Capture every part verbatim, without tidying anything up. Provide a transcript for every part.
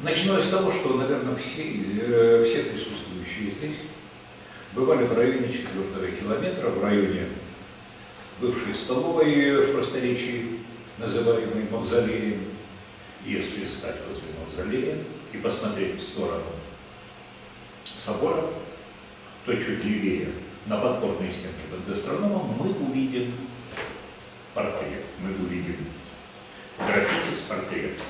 Начиналось с того, что, наверное, все, э, все присутствующие здесь бывали в районе четвёртого километра, в районе бывшей столовой в просторечии, называемой Мавзолеем. Если стать возле Мавзолея и посмотреть в сторону собора, то чуть левее, на подпорной стенке под гастрономом, мы увидим портрет, мы увидим граффити с портретом.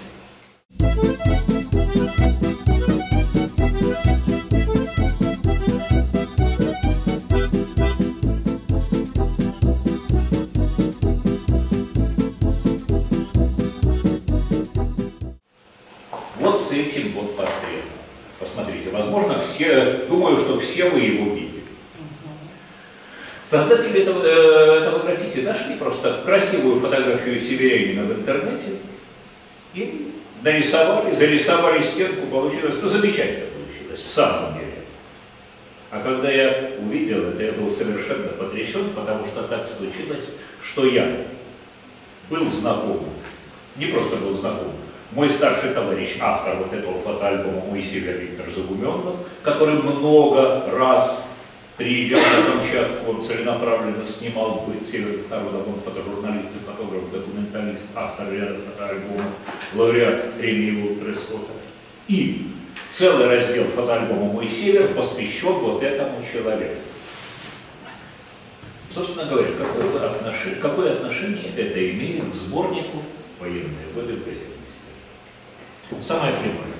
Вот с этим вот портретом. Посмотрите, возможно, все, думаю, что все вы его видели. Создатели этого, этого граффити нашли просто красивую фотографию северянина в интернете и нарисовали, зарисовали стенку, получилось, ну, замечательно получилось, в самом деле. А когда я увидел это, я был совершенно потрясен, потому что так случилось, что я был знаком, не просто был знаком, мой старший товарищ, автор вот этого фотоальбома, мой север Виктор Загуменнов, который много раз приезжал на Камчатку, он целенаправленно снимал «Быт северных народов», он фотожурналист и фотограф, документалист, автор ряда фотоальбомов, лауреат премии World Press Photo. И целый раздел фотоальбома «Мой север» посвящен вот этому человеку. Собственно говоря, какое отношение, какое отношение это имеет к сборнику «Военные годы» в газетной истории? Самое прямое.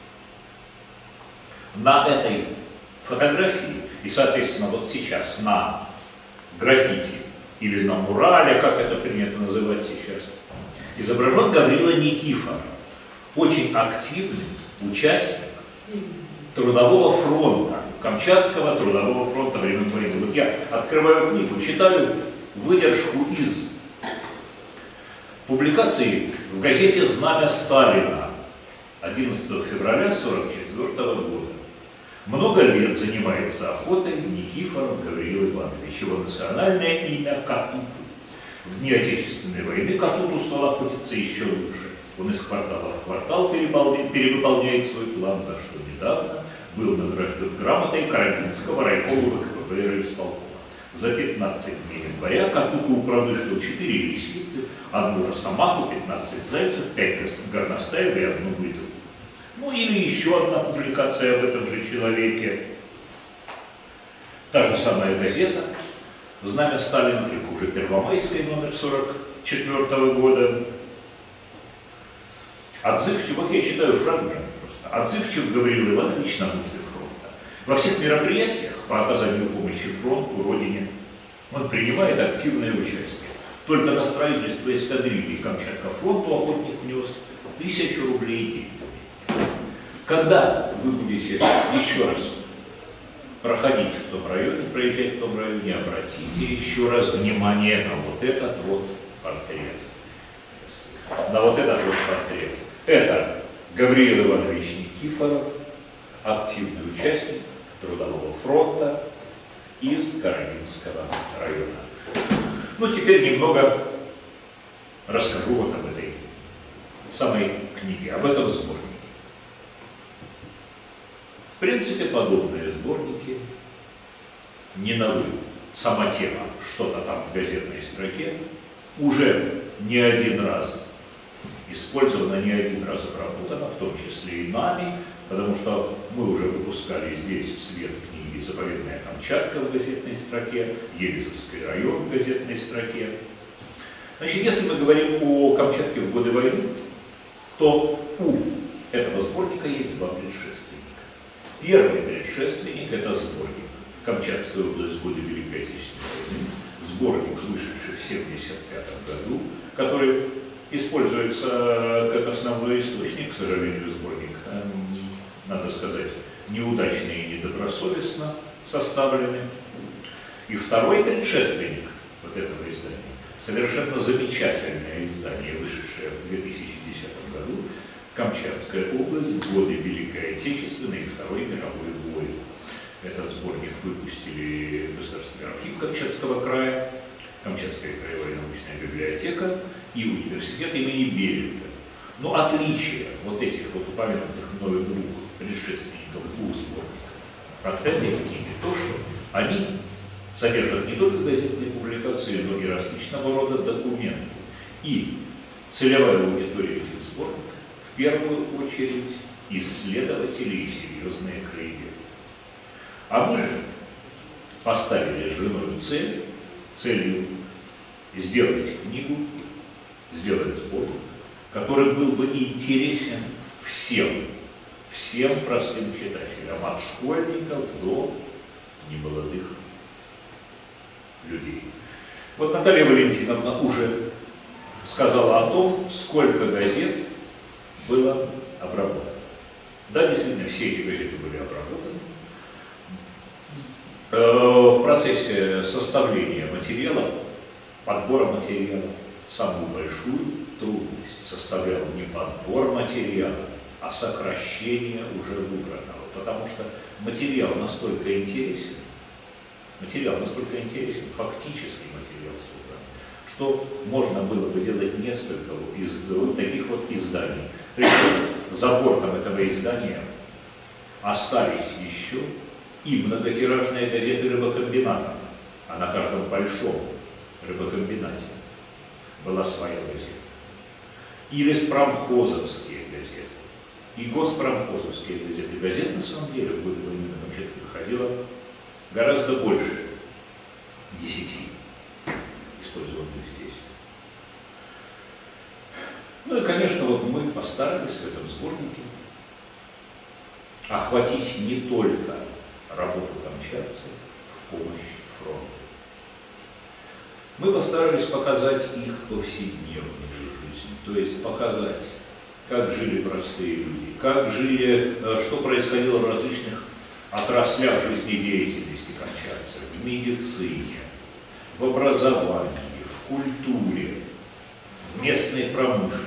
На этой фотографии и, соответственно, вот сейчас на граффити или на мурале, как это принято называть сейчас, изображен Гаврила Никифоров, очень активный участник Трудового фронта, Камчатского Трудового фронта времен войны. Вот я открываю книгу, читаю выдержку из публикации в газете «Знамя Сталина» одиннадцатого февраля сорок четвёртого года. Много лет занимается охотой Никифоров Гавриил Иванович. Его национальное имя Катуту. В дни Отечественной войны Катуту стал охотиться еще лучше. Он из квартала в квартал перевыполняет свой план, за что недавно был награжден грамотой Карагинского райкома ВКПБ райисполкома. За пятнадцать дней января Катуту промышлил четыре лисицы, одну росомаху, пятнадцать зайцев, пять горностаев и одну выдру. Ну или еще одна публикация об этом же человеке. Та же самая газета «Знамя Сталина», только уже Первомайская, номер сорок четвёртого года. Отзывчив, вот я читаю фрагмент просто. Отзывчив Гавриил Иванович на нужды фронта. Во всех мероприятиях по оказанию помощи фронту, родине он принимает активное участие. Только на строительство эскадрильи Камчатка фронту охотник внес тысячу рублей денег. Когда вы будете еще раз проходить в том районе, проезжать в том районе, обратите еще раз внимание на вот этот вот портрет. На вот этот вот портрет. Это Гавриил Иванович Никифоров, активный участник Трудового фронта из Карагинского района. Ну, теперь немного расскажу вот об этой самой книге, об этом сборнике. В принципе, подобные сборники не новы. Сама тема, что-то там в газетной строке, уже не один раз использована, не один раз обработана, в том числе и нами, потому что мы уже выпускали здесь в свет книги «Заповедная Камчатка» в газетной строке, Елизовский район в газетной строке. Значит, если мы говорим о Камчатке в годы войны, то у этого сборника есть два предшественника. Первый предшественник – это сборник «Камчатская область в годы Великой Отечественной войны», сборник, вышедший в семьдесят пятом году, который используется как основной источник, к сожалению, сборник, надо сказать, неудачно и недобросовестно составленный. И второй предшественник вот этого издания, совершенно замечательное издание, вышедшее в две тысячи десятом году, «Камчатская область в годы Великой Отечественной и Второй мировой войны». Этот сборник выпустили Государственный архив Камчатского края, Камчатская краевая научная библиотека и университет имени Беринга. Но отличие вот этих вот упомянутых мною двух предшественников, двух сборников от этой книги, то, что они содержат не только газетные публикации, но и различного рода документы. И целевая аудитория этих сборников в первую очередь исследователи и серьезные краеведы. А мы же поставили с женой цель, целью сделать книгу, сделать сборник, который был бы интересен всем, всем простым читателям, от школьников до немолодых людей. Вот Наталья Валентиновна уже сказала о том, сколько газет было обработано. Да, действительно, все эти газеты были обработаны. В процессе составления материала, подбора материала, самую большую трудность составлял не подбор материала, а сокращение уже выбранного. Потому что материал настолько интересен, материал настолько интересен, фактический материал собран, что можно было бы делать несколько из, вот таких вот изданий. Причем за бортом этого издания остались еще и многотиражные газеты рыбокомбината, а на каждом большом рыбокомбинате была своя газета. И леспромхозовские газеты, и госпромхозовские газеты. Газет на самом деле в годы войны на Камчатке выходило гораздо больше десяти, использованных здесь. Ну и, конечно, вот мы постарались в этом сборнике охватить не только работу камчатцев в помощь фронту. Мы постарались показать их повседневную жизнь, то есть показать, как жили простые люди, как жили, что происходило в различных отраслях жизнедеятельности камчатцев, в медицине, в образовании, в культуре, в местной промышленности.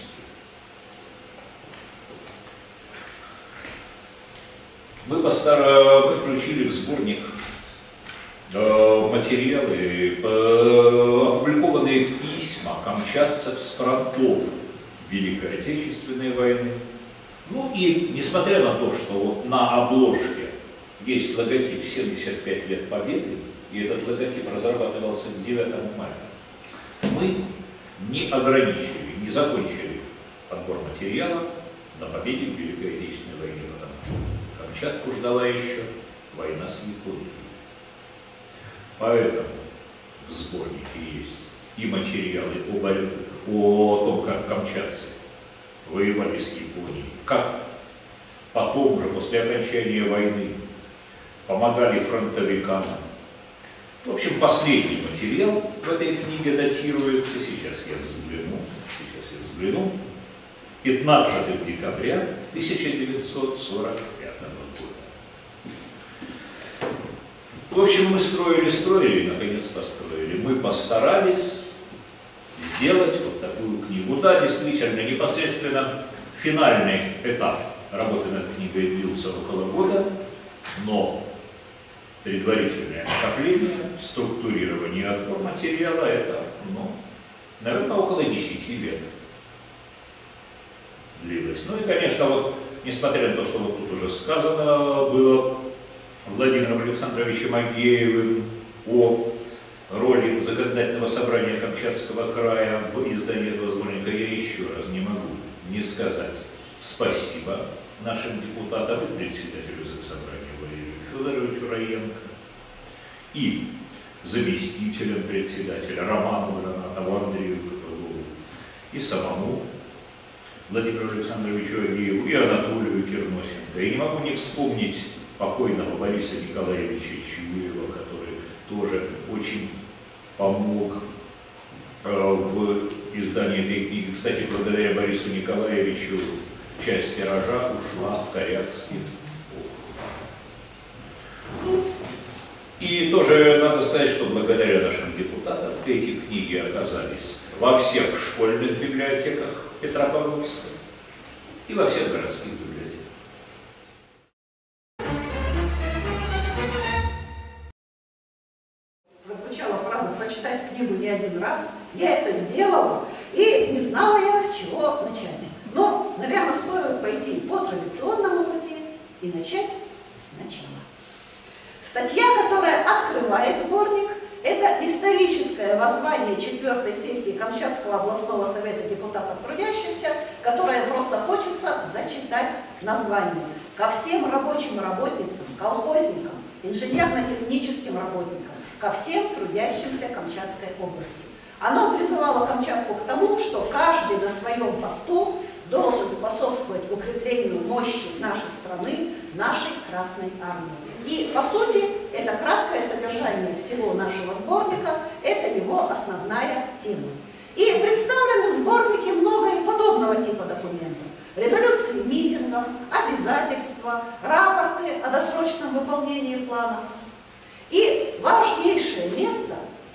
Мы, постар... мы включили в сборник э, материалы, э, опубликованные письма камчатцев с фронтов Великой Отечественной войны. Ну и несмотря на то, что вот на обложке есть логотип семьдесят пять лет Победы, и этот логотип разрабатывался к девятому мая, мы не ограничили, не закончили подбор материала на победе в Великой Отечественной войне, потому что Камчатку ждала еще война с Японией. Поэтому в сборнике есть и материалы о, борьбе, о том, как камчатцы воевали с Японией, как потом уже после окончания войны помогали фронтовикам. В общем, последний материал в этой книге датируется, сейчас я взгляну, сейчас я взгляну, пятнадцатого декабря тысяча девятьсот сорок пятого года. В общем, мы строили, строили и, наконец, построили. Мы постарались сделать вот такую книгу. Да, действительно, непосредственно финальный этап работы над книгой длился около года, но предварительное накопление, структурирование и отбор материала — это, ну, наверное, около десяти лет длилось. Ну и, конечно, вот, несмотря на то, что вот тут уже сказано было Владимиром Александровичем Агеевым о роли законодательного собрания Камчатского края в издании этого сборника, я еще раз не могу не сказать спасибо нашим депутатам и председателю Заксобрания Валерию Федоровичу Раенко и заместителям председателя Роману Гранатову, Андрею Крылову и самому Владимиру Александровичу Агееву и Анатолию Керносенко. И не могу не вспомнить покойного Бориса Николаевича Чуева, который тоже очень помог э, в издании этой книги. Кстати, благодаря Борису Николаевичу часть тиража ушла в Корякский округ. И тоже надо сказать, что благодаря нашим депутатам эти книги оказались во всех школьных библиотеках Петропавловска и во всех городских библиотеках. Прозвучала фраза «прочитать книгу не один раз». Я это сделала и не знала я, с чего начать. пойти по традиционному пути и начать сначала. Статья, которая открывает сборник, это историческое воззвание четвертой сессии Камчатского областного совета депутатов трудящихся, которое просто хочется зачитать название. Ко всем рабочим работницам, колхозникам, инженерно-техническим работникам, ко всем трудящимся Камчатской области. Оно призывало Камчатку к тому, что каждый на своем посту должен способствовать укреплению мощи нашей страны, нашей Красной Армии. И, по сути, это краткое содержание всего нашего сборника, это его основная тема. И представлены в сборнике много и подобного типа документов. Резолюции митингов, обязательства, рапорты о досрочном выполнении планов. И важнейшее место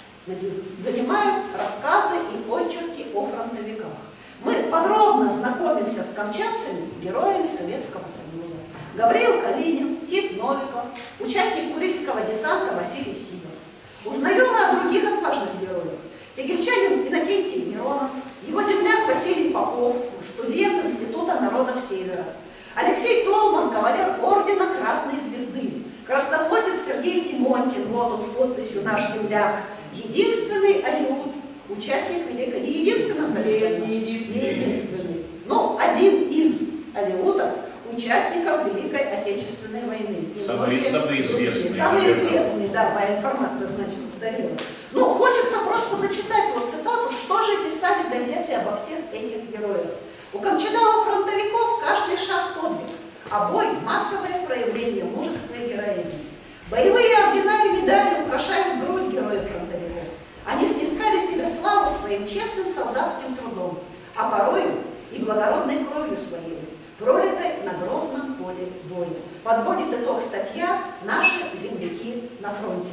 занимают рассказы и очерки о фронтовиках. Мы подробно знакомимся с камчатцами, героями Советского Союза. Гавриил Калинин, Тит Новиков, участник Курильского десанта Василий Сидоров. Узнаем о других отважных героях. Тегельчанин Иннокентий Миронов, его земляк Василий Попов, студент Института народов Севера. Алексей Толман, кавалер ордена Красной Звезды. Краснофлотец Сергей Тимонькин, вот он с подписью «Наш земляк». Единственный алиут, участник Великой... Не единственным, не единственный. Не единственный. Но один из алиутов, участников Великой Отечественной войны. Самый, самый известный. Самый известный, да, моя информация, значит, устарела. Ну, хочется просто зачитать вот цитату, что же писали газеты обо всех этих героях. У камчадалов-фронтовиков каждый шаг подвиг, а бой – массовое проявление мужества и героизма. Боевые ордена и медали украшают грудь героев-фронтовиков. Они снискали себе славу своим честным солдатским трудом, а порою и благородной кровью своей, пролитой на грозном поле боя. Подводит итог статья «Наши земляки на фронте».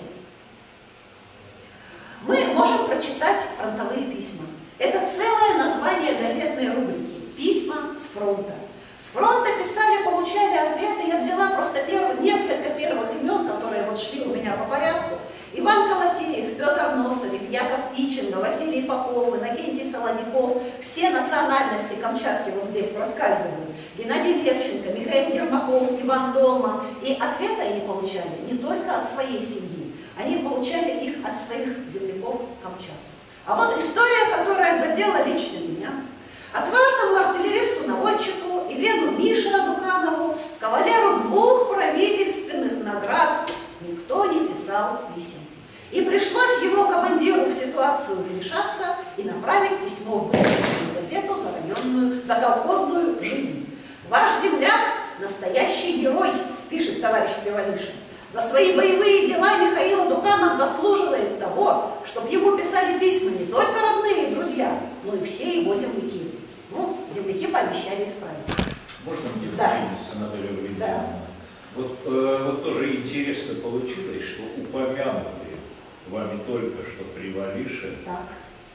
Мы можем прочитать фронтовые письма. Это целое название газетной рубрики «Письма с фронта». С фронта писали, получали ответы. Я взяла просто первые, несколько первых имен, которые вот шли у меня по порядку. Иван Колотеев, Петр Носарев, Яков Тиченко, Василий Попов, Иннокентий Солодиков. Все национальности Камчатки вот здесь проскальзывают. Геннадий Левченко, Михаил Ермаков, Иван Долман. И ответы они получали не только от своей семьи, они получали их от своих земляков-камчатцев. А вот история, которая задела лично меня. Отважному артиллеристу-наводчику Илену Мише Адуканову, кавалеру двух правительственных наград, никто не писал писем. И пришлось его командиру в ситуацию вмешаться и направить письмо в Быстрицкую газету за районную, за колхозную жизнь. «Ваш земляк – настоящий герой», пишет товарищ Привалишин. «За свои боевые дела Михаил Адуканов заслуживает того, чтобы ему писали письма не только родные и друзья, но и все его земляки». Ну, земляки пообещали исправиться. Можно мне Да. вклиниться, Наталья Валентиновна? Да. Вот, э, вот тоже интересно получилось, что упомянутый вами только что Привалишин, Так.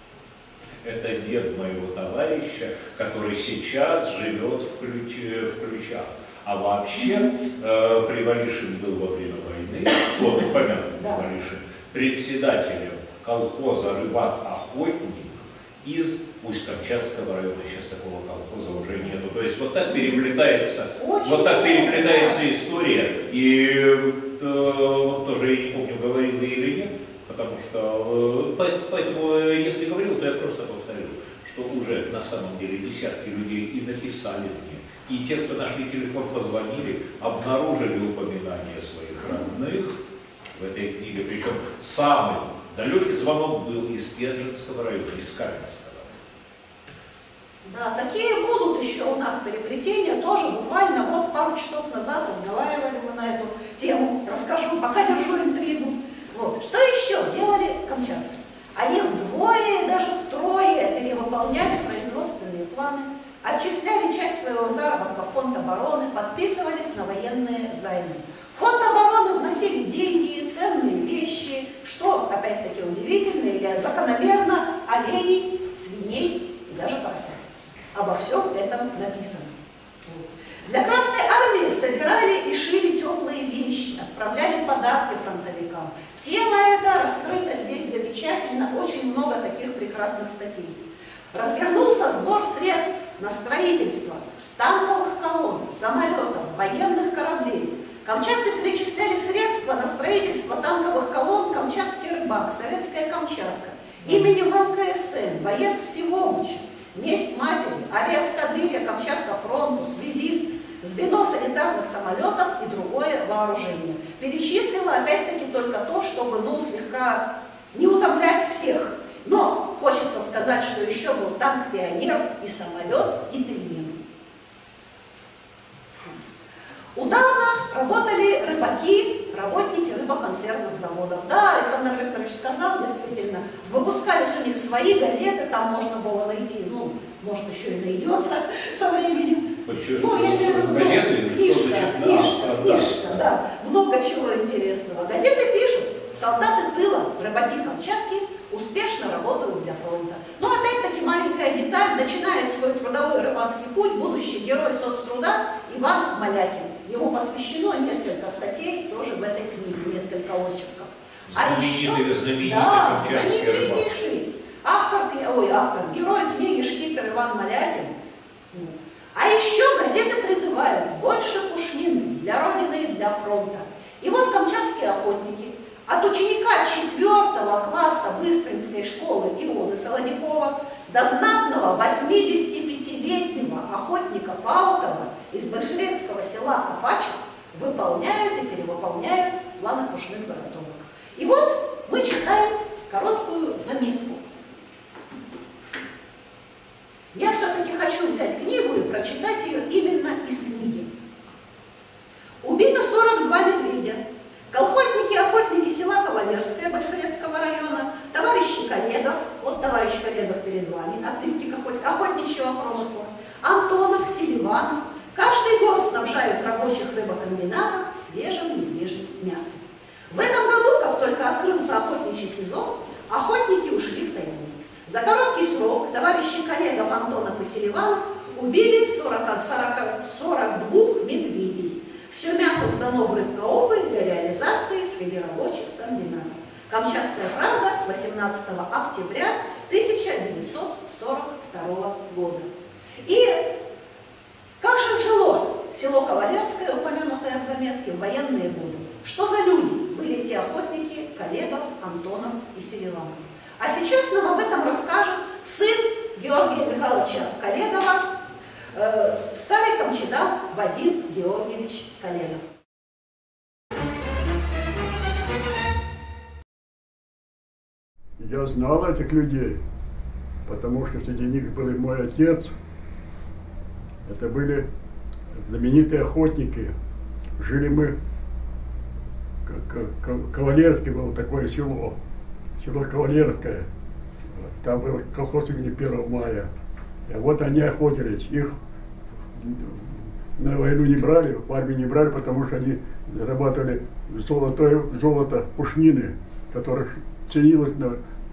это дед моего товарища, который сейчас живет в, ключ, в Ключах. А вообще э, Привалишин был во время войны, вот упомянутый Да. Привалишин, председателем колхоза «Рыбак-охотник» из Усть-Камчатского района. Сейчас такого колхоза уже нету. То есть вот так переплетается, Очень вот так переплетается да. история. И э, вот тоже я не помню, говорил или нет, потому что, э, поэтому, э, если говорил, то я просто повторю, что уже на самом деле десятки людей и написали мне, и те, кто нашли телефон, позвонили, обнаружили упоминания своих родных в этой книге. Причем самый далекий звонок был из Пензенского района, из Каменского. Да, такие будут еще у нас переплетения, тоже буквально вот пару часов назад разговаривали мы на эту тему, расскажу, пока держу интригу. Вот. Что еще делали камчатцы? Они вдвое и даже втрое перевыполняли производственные планы, отчисляли часть своего заработка в фонд обороны, подписывались на военные займы. В фонд обороны вносили деньги, ценные вещи, что, опять-таки, удивительно или закономерно, оленей, свиней и даже поросят. Обо всем этом написано. Для Красной Армии собирали и шили теплые вещи, отправляли подарки фронтовикам. Тема эта раскрыта здесь замечательно, очень много таких прекрасных статей. Развернулся сбор средств на строительство танковых колонн, самолетов, военных кораблей. Камчатцы перечисляли средства на строительство танковых колонн «Камчатский рыбак», «Советская Камчатка», имени ВЛКСМ, боец Всевомыча, «Месть матери», авиаэскадрилья «Камчатка фронту», связист, звено санитарных самолетов и другое вооружение. Перечислила опять-таки только то, чтобы ну, слегка не утомлять всех. Но хочется сказать, что еще был танк «Пионер» и самолет, и Тельмин. Ударно работали рыбаки, работники рыбоконсервных заводов. Да, Александр Викторович сказал, действительно, выпускались у них свои газеты, там можно было найти, ну, может, еще и найдется со временем. Ну, я имею в виду, газеты, книжка, что книжка, да, книжка, да. да, много чего интересного. Газеты пишут, солдаты тыла, рыбаки Камчатки успешно работают для фронта. Но опять-таки маленькая деталь, начинает свой трудовой рыбацкий путь будущий герой соцтруда Иван Малякин. Ему посвящено несколько статей, тоже в этой книге, несколько очерков. Знаменитый, знаменитый да, камчатский рыбак. знаменитейший. Автор, ой, автор, герой книги шкипер Иван Малякин. А еще газеты призывают больше пушнины для Родины и для фронта. И вот камчатские охотники от ученика четвертого класса Быстринской школы Ионы Солодякова до знатного восьмидесятипятилетнего охотника Паутова из большерецкого села Апача выполняют и перевыполняют планы пушных заготовок. И вот мы читаем короткую заметку. Я все-таки хочу взять книгу и прочитать ее именно из книги. Убито сорок два медведя. Колхозники-охотники села Кавалерское Большерецкого района, товарищи Коллегов, вот товарищ Коллегов перед вами, оттывки охотничьего промысла, Антонов, Селиванов, каждый год снабжают рабочих рыбокомбинатов свежим медвежьим мясом. В этом году, как только открылся охотничий сезон, охотники ушли в тайгу. За короткий срок товарищи Коллегов, Антонов и Селиванов убили сорок двух медведей. Все мясо сдано в рыбкоопы для реализации среди рабочих комбинатов. Камчатская правда, восемнадцатого октября тысяча девятьсот сорок второго года. И как же жило село Кавалерское, упомянутое в заметке, в военные годы? Что за люди были эти охотники Коллегов, Антонов и Селиванов? А сейчас нам об этом расскажет сын Георгия Михайловича Коллегова, старый камчедал Вадим Георгиевич Коллегов. Я знал этих людей, потому что среди них был и мой отец. Это были знаменитые охотники. Жили мы, Кавалерское было такое село, село Кавалерское. Там был колхоз имени первого мая. И вот они охотились. Их на войну не брали, в армию не брали, потому что они зарабатывали золото, золото пушнины, которое ценилось на,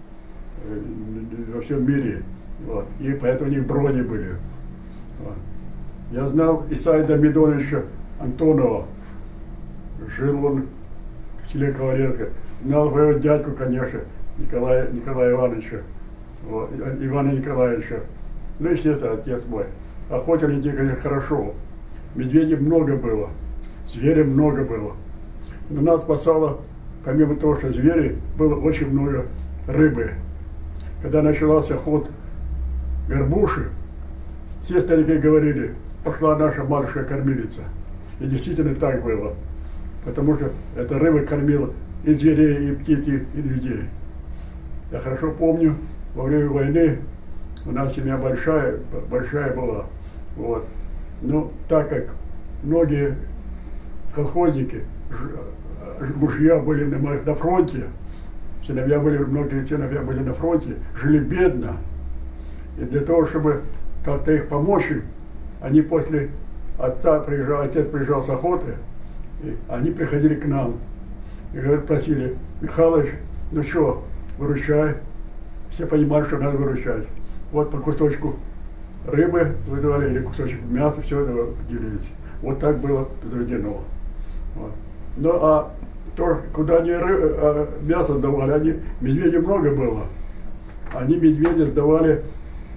во всем мире. Вот. И поэтому у них брони были. Вот. Я знал Исаида Медоновича Антонова. Жил он в селе Кавалерское. Знал своего дядьку, конечно, Николая, Николая Ивановича, вот, Ивана Николаевича. Ну, естественно, отец мой. Охотились, конечно, хорошо. Медведей много было, зверей много было. Но нас спасало, помимо того, что звери, было очень много рыбы. Когда начался ход горбуши, все старики говорили, пошла наша матушка-кормилица. И действительно так было. Потому что эта рыба кормила и зверей, и птиц, и людей. Я хорошо помню, во время войны у нас семья большая, большая была. Вот. Но так как многие колхозники, мужья были на, на фронте, сыновья были, многие сыновья были на фронте, жили бедно. И для того, чтобы как-то их помочь им, они после отца приезжал, отец приезжал с охоты, и они приходили к нам. И говорят, просили, Михалыч, ну что, выручай. Все понимали, что надо выручать. Вот по кусочку рыбы вызывали или кусочек мяса, все это делились. Вот так было заведено. Вот. Ну а то, куда они ры, а, мясо сдавали, они, медведей много было. Они медведя сдавали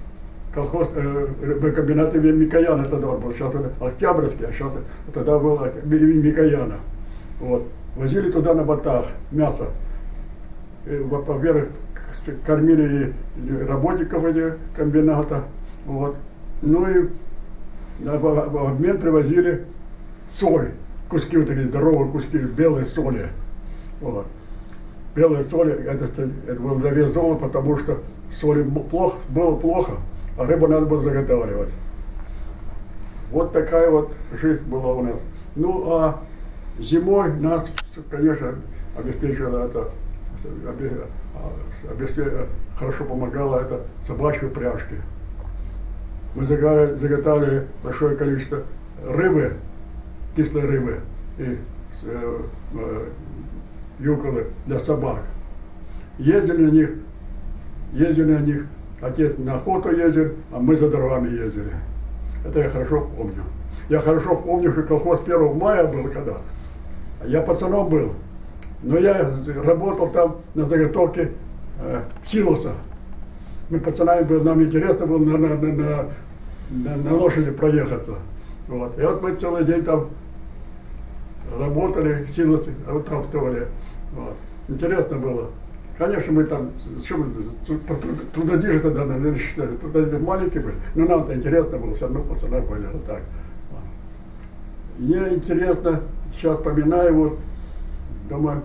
колхоз, э, комбинат Микояна тогда был, сейчас он Октябрьский, а сейчас тогда был Микояна. Вот. Возили туда на ботах мясо. Во-первых, кормили и работников этих комбината. Вот. Ну и в обмен привозили соль. Куски вот такие здоровые куски белой соли. Вот. Белая соль, это, это был завес золота, потому что соли плохо, было плохо, а рыбу надо было заготавливать. Вот такая вот жизнь была у нас. Ну а зимой нас, конечно, обеспечивала это, обеспечивала, хорошо помогала это собачьи упряжки. Мы заготавливали большое количество рыбы, кислой рыбы и э, э, юколы для собак. Ездили на них, ездили на них, отец на охоту ездил, а мы за дровами ездили. Это я хорошо помню. Я хорошо помню, что колхоз первого мая был когда. Я пацаном был, но я работал там на заготовке э, силоса. Мы пацанами были, нам интересно было на, на, на, на, на лошади проехаться. Вот. И вот мы целый день там работали, силосы утаптывали. Вот. Интересно было. Конечно, мы там, что мы, трудодиши тогда, наверное, считали, тогда маленькие были, но нам-то интересно было, все равно пацаны были, вот так. Вот. Мне интересно, сейчас вспоминаю, вот, думаю,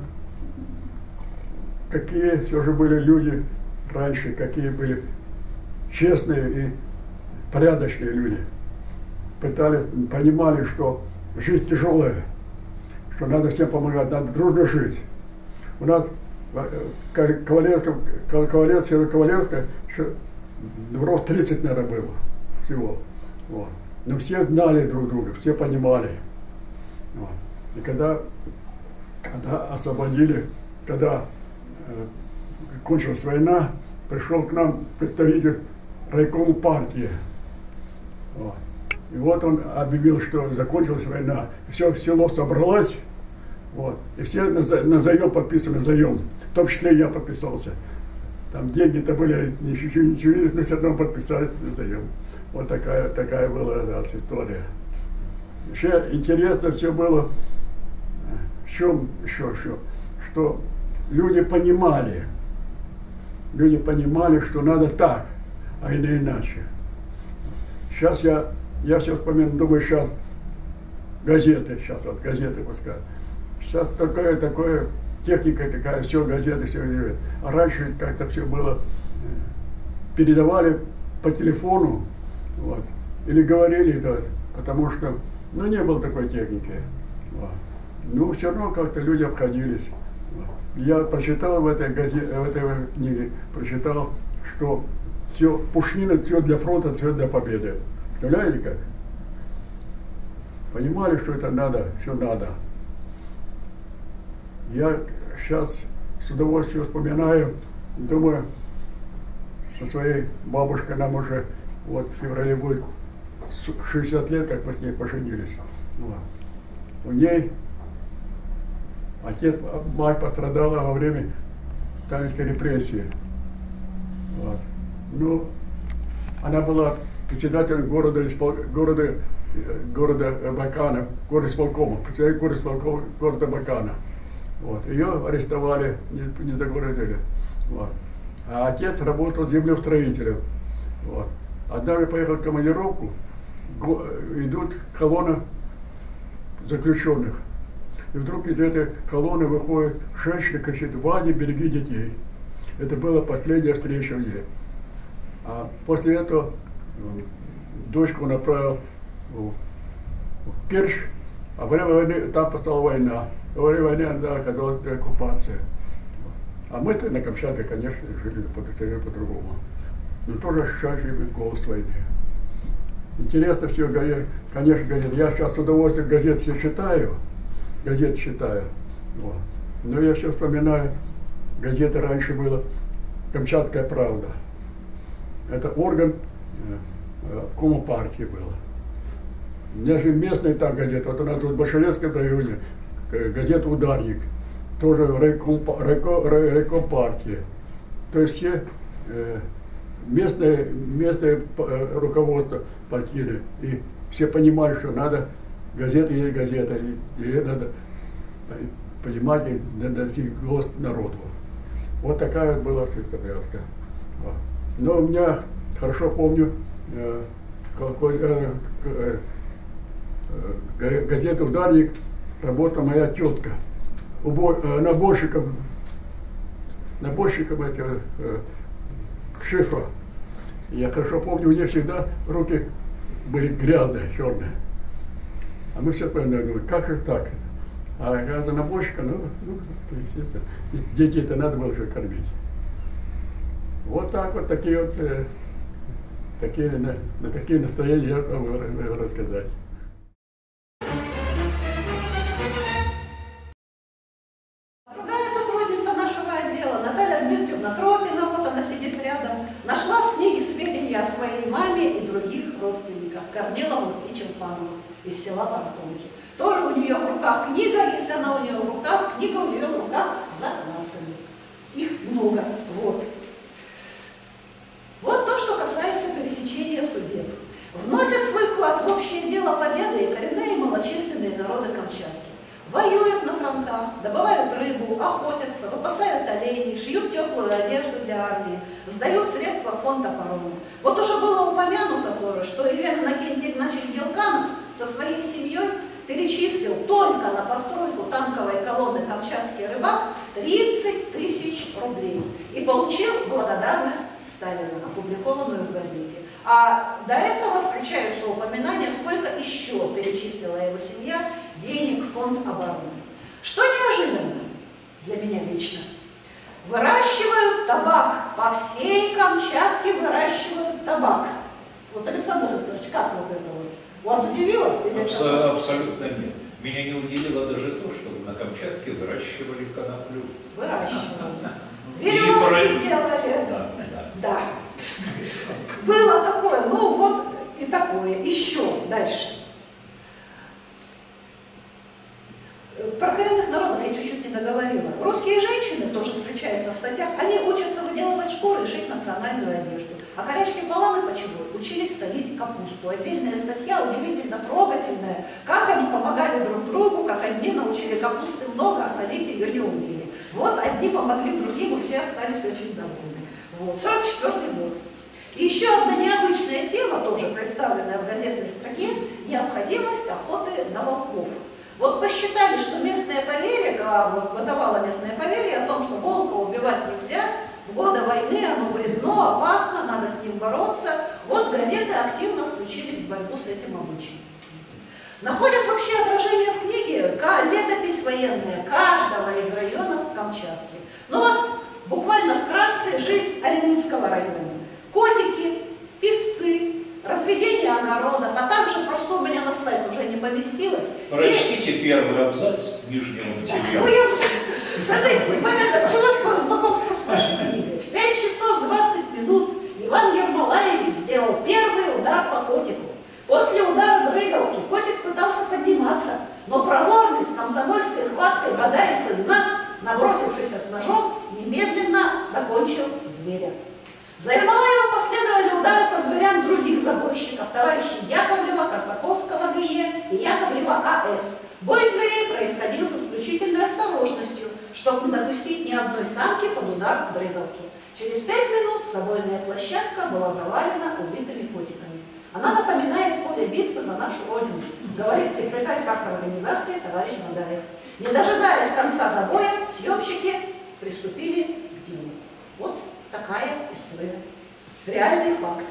какие все же были люди раньше, какие были честные и порядочные люди. Пытались, понимали, что жизнь тяжелая, что надо всем помогать, надо дружно жить. У нас Ковалевская, Ковалевская, Ковалевская, дворов тридцать, наверное, было всего. Вот. Но все знали друг друга, все понимали. Вот. И когда, когда освободили, когда э, кончилась война, пришел к нам представитель райкома партии. Вот. И вот он объявил, что закончилась война, все село собралось. Вот. И все на, на заем подписаны, заем. В том числе я подписался. Там деньги-то были, ничего, ничего, но все равно подписались на заем. Вот такая, такая была у нас история. Еще интересно все было, в чем еще, еще, что люди понимали, люди понимали, что надо так, а не иначе. Сейчас я, я сейчас вспоминаю, думаю, сейчас газеты, сейчас вот газеты пускай. Сейчас такая, такая техника такая, все, газеты, все. А раньше как-то все было, передавали по телефону, вот, или говорили это, потому что, ну, не было такой техники. Вот. Ну, все равно как-то люди обходились. Вот. Я прочитал в этой газете, в этой книге, прочитал, что все, пушнина, все для фронта, все для победы. Представляете как? Понимали, что это надо, все надо. Я сейчас с удовольствием вспоминаю, думаю, со своей бабушкой нам уже вот в феврале будет шестьдесят лет, как мы с ней поженились. Вот. У ней отец, мать пострадала во время сталинской репрессии. Вот. Ну, она была председателем города, города, города Бакана, города исполкома, председатель города исполкома города Бакана. Вот. Ее арестовали, не, не загородили. Вот. А отец работал землеустроителем. Вот. Однажды поехал в командировку, го, идут колонна заключенных. И вдруг из этой колонны выходит женщина, кричит: «Ваня, береги детей». Это была последняя встреча у нее. А после этого дочку направил в Керчь, а во время войны там постала война. Во время войны она оказалась в оккупации. А мы-то на Камчатке, конечно, жили по-другому. Но тоже ощущали голос войны. Интересно все, конечно, газеты. Я сейчас с удовольствием газеты все читаю, газеты читаю. Вот. Но я все вспоминаю, газеты раньше было «Камчатская правда». Это орган обкома партии был. У меня же местная там газета, вот у нас тут в Большелецком районе, газета «Ударник», тоже райком, райком, райком партии. То есть все э, местное, местное руководство партийное, и все понимали, что надо, газета есть газета, и, и надо понимать и доносить голос народу. Вот такая была свистопляска. Но у меня, хорошо помню, какой, э, э, газета «Ударник» работала моя тетка, убор, э, наборщиком, наборщиком этого э, шифра. Я хорошо помню, у нее всегда руки были грязные, черные. А мы все думали, как это так? А за наборщика, ну, ну, естественно, детей-то надо было же кормить. Вот так вот, такие вот, э, такие, на, на такие настроения я могу рассказать. Другая сотрудница нашего отдела, Наталья Дмитриевна Тропина, вот она сидит рядом, нашла в книге сведения о своей маме и других родственниках, Корниловых и Черпановых из села Портонки. Тоже у нее в руках книга, если она у нее в руках, книга у нее в руках с закладками. Их много, вот. Вот то, что касается пересечения судеб. Вносят свой вклад в общее дело победы и коренные и малочисленные народы Камчатки. Воюют на фронтах, добывают рыбу, охотятся, выпасают оленей, шьют теплую одежду для армии, сдают средства в фонд обороны. Вот уже было упомянуто тоже, что Иван Иннокентий Игнатьевич Гелканов со своей семьей перечислил только на постройку танковой колонны «Камчатский рыбак» тридцать тысяч рублей и получил благодарность Сталина, опубликованную в газете. А до этого встречаются упоминания, сколько еще перечислила его семья денег в фонд обороны. Что неожиданно для меня лично, выращивают табак, по всей Камчатке выращивают табак. Вот, Александр Викторович, как вот это вот? Вас удивило? Абс абсолютно нет. Меня не удивило даже то, что на Камчатке выращивали коноплю. Выращивали. Веревки делали. Да, да. Да. Было такое, ну вот и такое. Еще дальше. Про коренных народов я чуть-чуть не договорила. Русские женщины, тоже встречаются в статьях, они учатся выделывать шкуры и шить национальную одежду. А корячки Паланы почему? Учились солить капусту. Отдельная статья, удивительно трогательная, как они помогали друг другу, как одни научили капусты много, а солить ее не умели. Вот одни помогли другим, и все остались очень довольны. Вот, сорок четвёртый год. И еще одна необычная тема, тоже представленная в газетной строке, необходимость охоты на волков. Вот посчитали, что местное поверье, вот бытовало местное поверье о том, что волка убивать нельзя, в годы войны оно вредно, опасно, надо с ним бороться. Вот газеты активно включились в борьбу с этим обычаем. Находят вообще отражение в книге летопись военная каждого из районов Камчатки. Ну вот, буквально вкратце, жизнь Оренинского района. Котики, песцы, разведение огородов, а также просто у меня на слайд уже не поместилось. Прочтите и... первый абзац нижнего материала. Ну, я... Смотрите, вы началось про знакомство с вашей книгой. В пять часов двадцать минут Иван Ермолаевич сделал первый удар по котику. После удара дрыгалки котик пытался подниматься, но проворный с комсомольской хваткой Бадаев Игнат, набросившийся с ножом, немедленно докончил зверя. За Ермолаевым последовали удары по зверям других забойщиков, товарищей Яковлева, Корсаковского ГЕ и Яковлева АС. Бой зверей происходил с исключительной осторожностью, чтобы не допустить ни одной самки под удар дрыгалки. Через пять минут забойная площадка была завалена убитыми котиками. Она напоминает поле битвы за нашу Родину, говорит секретарь парторганизации товарищ Бадаев. Не дожидаясь конца забоя, съемщики приступили к делу. Вот такая история. Реальный факт.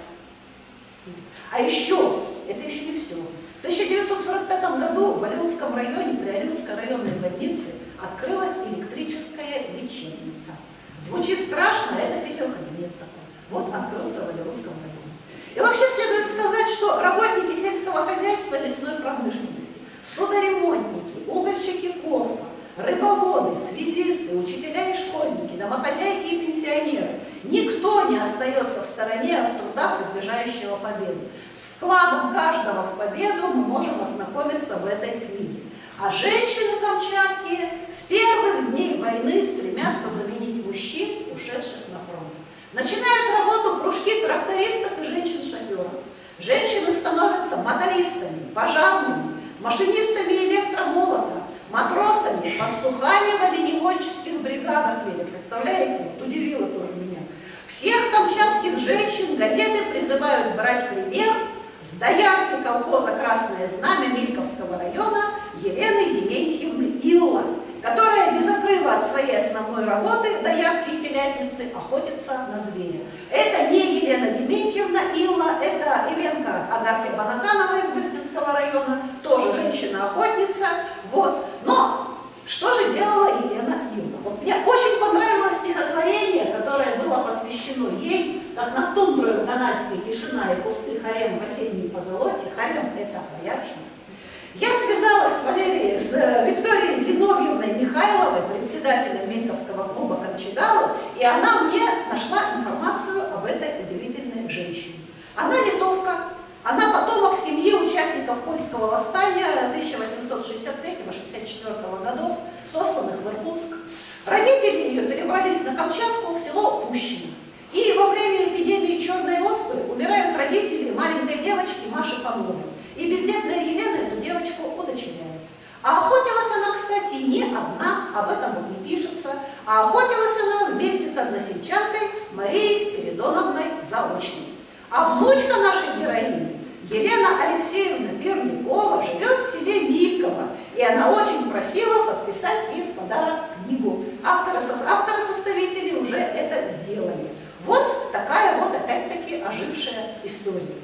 А еще, это еще не все. В тысяча девятьсот сорок пятом году в Алиутском районе, при Алиутской районной больнице, открылась электрическая лечебница. Звучит страшно, это физиокабинет такой. Вот открылся в Алиутском районе. И вообще следует сказать, что работники сельского хозяйства и лесной промышленности, судоремонтники, угольщики Корфа, рыбоводы, связисты, учителя и школьники, домохозяйки и пенсионеры. Никто не остается в стороне от труда, приближающего победу. С вкладом каждого в победу мы можем ознакомиться в этой книге. А женщины Камчатки с первых дней войны стремятся заменить мужчин, ушедших на фронт. Начинают работу кружки трактористов и женщин-шоферов. Женщины становятся мотористами, пожарными, машинистами электромолота, матросами, пастухами в оленеводческих бригадах. Представляете? Вот удивило тоже меня. Всех камчатских женщин газеты призывают брать пример с доярки колхоза «Красное знамя» Мильковского района Елены Дементьевны Илла, которая без отрыва от своей основной работы, доярки и телятницы, охотится на зверя. Это не Елена Дементьевна Илла, это Ивенко Агафья Банаканова из Быстинского района, тоже женщина-охотница. Вот. Но что же делала Елена Илла? Вот мне очень понравилось стихотворение, которое было посвящено ей, как над тундрою канадской тишина и кусты харем в осенней позолоте. Харем — это боярышник. Я связалась с Валерией, с Викторией Зиновьевной Михайловой, председателем Мильковского клуба «Камчедалы», и она мне нашла информацию об этой удивительной женщине. Она литовка, она потомок семьи участников польского восстания тысяча восемьсот шестьдесят третьего — шестьдесят четвёртого годов, сосланных в Иркутск. Родители ее перебрались на Камчатку в село Пущино. И во время эпидемии черной оспы умирают родители маленькой девочки Маши Пановой. И бездетная Елена эту девочку удочеряет. А охотилась она, кстати, не одна, об этом вот не пишется, а охотилась она вместе с односельчанкой Марией Спиридоновной Заочной. А внучка нашей героини, Елена Алексеевна Пермякова, живет в селе Мильково, и она очень просила подписать ей в подарок книгу. Авторы-составители уже это сделали. Вот такая вот опять-таки ожившая история.